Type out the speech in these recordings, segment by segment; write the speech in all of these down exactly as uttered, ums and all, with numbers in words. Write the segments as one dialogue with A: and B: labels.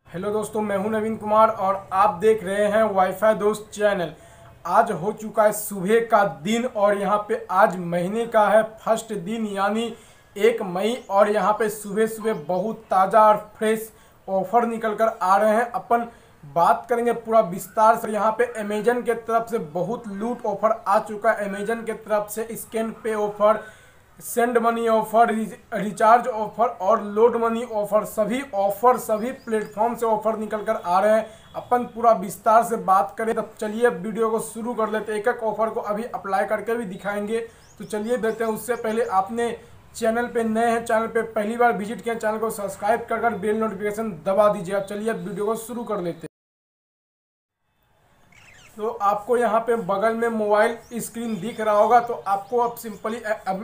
A: Hello दोस्तों, मैं हूं नवीन कुमार और आप देख रहे हैं वाईफाई दोस्त चैनल। आज हो चुका है सुबह का दिन और यहां पे आज महीने का है फर्स्ट दिन यानी एक मई। और यहां पे सुबह सुबह बहुत ताज़ा और फ्रेश ऑफर निकल कर आ रहे हैं। अपन बात करेंगे पूरा विस्तार से। यहाँ पे अमेजन के तरफ से बहुत लूट ऑफर आ चुका है। अमेजन के तरफ से scan pay offer, send money offer, recharge offer और लोड मनी ऑफर, सभी ऑफर सभी प्लेटफॉर्म से ऑफर निकल कर आ रहे हैं। अपन पूरा विस्तार से बात करें तो चलिए अब वीडियो को शुरू कर लेते हैं। एक एक ऑफर को अभी अप्लाई करके भी दिखाएंगे, तो चलिए देखते हैं। उससे पहले आपने चैनल पे नए हैं, चैनल पे पहली बार विजिट किया, चैनल को सब्सक्राइब कर कर बेल नोटिफिकेशन दबा दीजिए। अब चलिए अब वीडियो को शुरू कर लेते हैं। तो आपको यहाँ पे बगल में मोबाइल स्क्रीन दिख रहा होगा, तो आपको अब सिंपली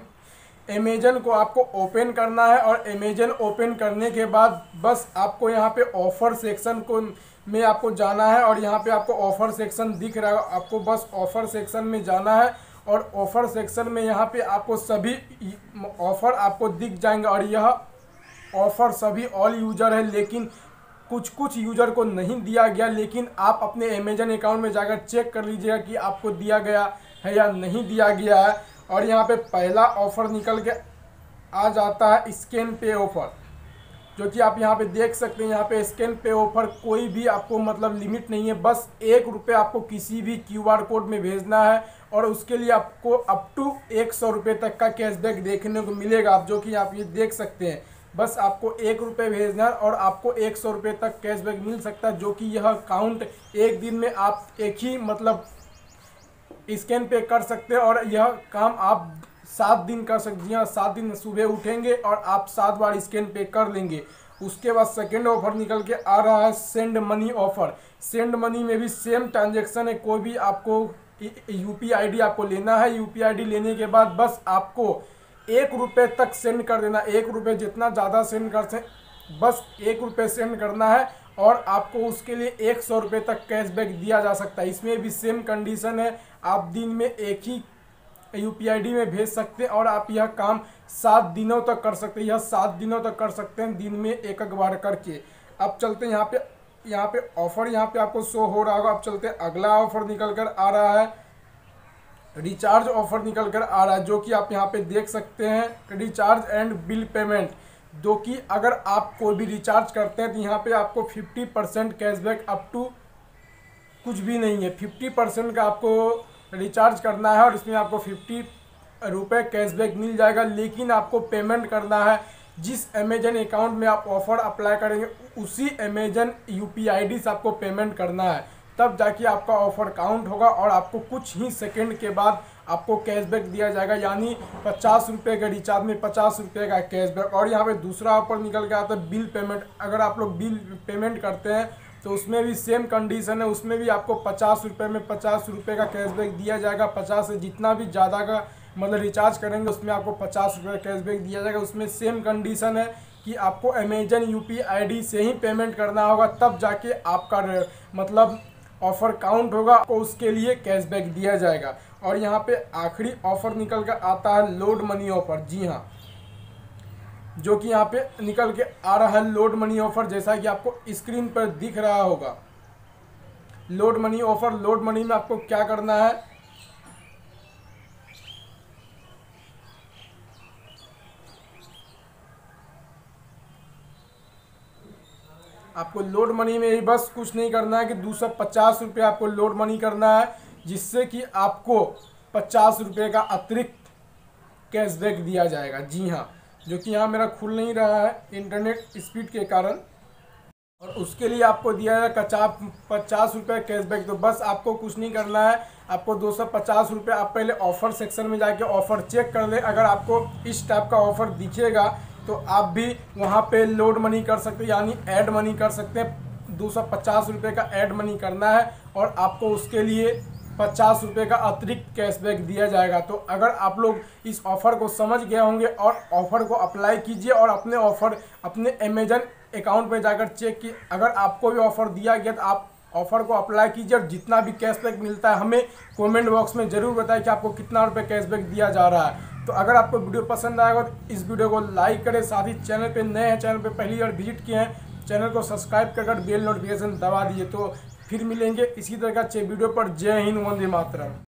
A: अमेजन को आपको ओपन करना है। और अमेजन ओपन करने के बाद बस आपको यहाँ पे ऑफ़र सेक्शन को में आपको जाना है। और यहाँ पे आपको ऑफ़र सेक्शन दिख रहा है, आपको बस ऑफ़र सेक्शन में जाना है। और ऑफ़र सेक्शन में यहाँ पे आपको सभी ऑफ़र आपको दिख जाएंगे। और यह ऑफ़र सभी ऑल यूज़र है, लेकिन कुछ कुछ यूज़र को नहीं दिया गया। लेकिन आप अपने अमेजन अकाउंट में जाकर चेक कर लीजिएगा कि आपको दिया गया है या नहीं दिया गया है। और यहाँ पे पहला ऑफ़र निकल के आ जाता है स्कैन पे ऑफ़र, जो कि आप यहाँ पे देख सकते हैं। यहाँ पे स्कैन पे ऑफ़र कोई भी आपको मतलब लिमिट नहीं है, बस एक रुपये आपको किसी भी क्यू आर कोड में भेजना है और उसके लिए आपको अप टू एक सौ रुपये तक का कैशबैक देखने को मिलेगा। आप जो कि आप ये देख सकते हैं, बस आपको एक रुपये भेजना है और आपको एक सौ रुपये तक कैशबैक मिल सकता है। जो कि यह काउंट एक दिन में आप एक ही मतलब स्कैन पे कर सकते हैं। और यह काम आप सात दिन कर सकते हैं। सात दिन सुबह उठेंगे और आप सात बार स्कैन पे कर लेंगे। उसके बाद सेकेंड ऑफर निकल के आ रहा है send money offer. Send money में भी सेम ट्रांजेक्शन है, कोई भी आपको यूपी आईडी आपको लेना है। यूपी आईडी लेने के बाद बस आपको एक रुपये तक सेंड कर देना। एक रुपये जितना ज़्यादा सेंड कर से बस एक रुपये सेंड करना है और आपको उसके लिए एक सौ रुपये तक कैशबैक दिया जा सकता है। इसमें भी सेम कंडीशन है, आप दिन में एक ही यूपी आईडी में भेज सकते हैं और आप यह काम सात दिनों तक कर सकते हैं। यह सात दिनों तक कर सकते हैं, दिन में एक एक बार करके। अब चलते हैं यहाँ पे यहाँ पे ऑफर यहाँ पे आपको शो हो रहा होगा। अब चलते हैं, अगला ऑफर निकल कर आ रहा है रिचार्ज ऑफर निकल कर आ रहा है, जो कि आप यहाँ पे देख सकते हैं। रिचार्ज एंड बिल पेमेंट, जो कि अगर आप कोई भी रिचार्ज करते हैं तो यहाँ पे आपको fifty percent cashback up to कुछ भी नहीं है, फिफ्टी परसेंट का आपको रिचार्ज करना है और इसमें आपको फिफ्टी रुपये कैशबैक मिल जाएगा। लेकिन आपको पेमेंट करना है जिस अमेजन अकाउंट में आप ऑफ़र अप्लाई करेंगे उसी अमेजन यूपी आईडी से आपको पेमेंट करना है, तब जाके आपका ऑफ़र काउंट होगा और आपको कुछ ही सेकंड के बाद आपको कैशबैक दिया जाएगा। यानी पचास रुपये के रिचार्ज में पचास रुपये का कैशबैक। और यहाँ पे दूसरा ऑफर निकल के आता है बिल पेमेंट। अगर आप लोग बिल पेमेंट करते हैं तो उसमें भी सेम कंडीशन है, उसमें भी आपको पचास रुपये में पचास रुपये का कैशबैक दिया जाएगा। पचास से जितना भी ज़्यादा का मतलब रिचार्ज करेंगे उसमें आपको पचास रुपये कैशबैक दिया जाएगा। उसमें सेम कंडीशन है कि आपको अमेजन यूपी आईडी से ही पेमेंट करना होगा, तब जाके आपका मतलब ऑफ़र काउंट होगा, आपको उसके लिए कैशबैक दिया जाएगा। और यहाँ पे आखिरी ऑफ़र निकल कर आता है लोड मनी ऑफ़र। जी हाँ, जो कि यहाँ पे निकल के आ रहा है लोड मनी ऑफ़र, जैसा कि आपको स्क्रीन पर दिख रहा होगा। Load money offer, load money में आपको क्या करना है, आपको लोड मनी में ही बस कुछ नहीं करना है कि दो सौ पचास रुपये आपको लोड मनी करना है, जिससे कि आपको पचास रुपये का अतिरिक्त कैशबैक दिया जाएगा। जी हाँ, जो कि यहाँ मेरा खुल नहीं रहा है इंटरनेट स्पीड के कारण, और उसके लिए आपको दिया है पचास पचास रुपये कैशबैक। तो बस आपको कुछ नहीं करना है, आपको दो सौ पचास रुपये आप पहले ऑफ़र सेक्शन में जाके ऑफ़र चेक कर लें। अगर आपको इस टाइप का ऑफ़र दिखेगा तो आप भी वहाँ पे लोड मनी कर सकते हैं, यानी ऐड मनी कर सकते हैं। दो सौ पचास रुपये का ऐड मनी करना है और आपको उसके लिए पचास रुपये का अतिरिक्त कैशबैक दिया जाएगा। तो अगर आप लोग इस ऑफ़र को समझ गए होंगे और ऑफ़र को अप्लाई कीजिए और अपने ऑफ़र अपने अमेजन अकाउंट में जाकर चेक की। अगर आपको भी ऑफ़र दिया गया तो आप ऑफ़र को अप्लाई कीजिए और जितना भी कैशबैक मिलता है हमें कमेंट बॉक्स में ज़रूर बताएं कि आपको कितना रुपये कैशबैक दिया जा रहा है। तो अगर आपको वीडियो पसंद आएगा तो इस वीडियो को लाइक करें, साथ ही चैनल पे नए हैं, चैनल पे पहली बार विजिट किए हैं चैनल को सब्सक्राइब कर कर बेल नोटिफिकेशन दबा दिए। तो फिर मिलेंगे इसी तरह का अच्छे वीडियो पर। जय हिंद, वंदे मातरम।